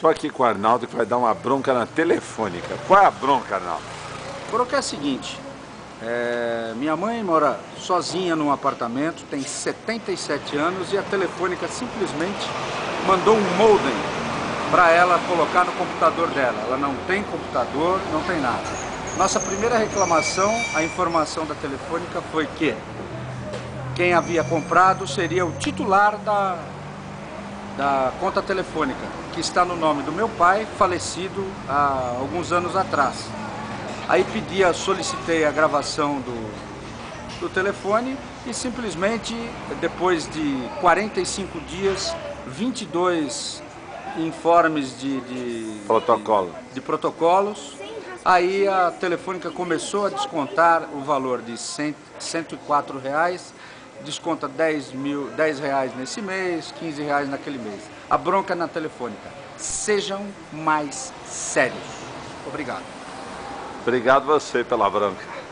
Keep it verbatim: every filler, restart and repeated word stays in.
Estou aqui com o Arnaldo que vai dar uma bronca na Telefônica. Qual é a bronca, Arnaldo? A bronca é a seguinte, é, minha mãe mora sozinha num apartamento, tem setenta e sete anos e a Telefônica simplesmente mandou um modem para ela colocar no computador dela. Ela não tem computador, não tem nada. Nossa primeira reclamação, a informação da Telefônica foi que quem havia comprado seria o titular da, da conta telefônica, que está no nome do meu pai, falecido há alguns anos atrás. Aí pedia, solicitei a gravação do, do telefone e simplesmente, depois de quarenta e cinco dias, vinte e dois informes de, de, Protocolo. de, de protocolos, aí a Telefônica começou a descontar o valor de cento e quatro reais, desconta dez mil, dez reais nesse mês, quinze reais naquele mês. A bronca na Telefônica. Sejam mais sérios. Obrigado. Obrigado você pela bronca.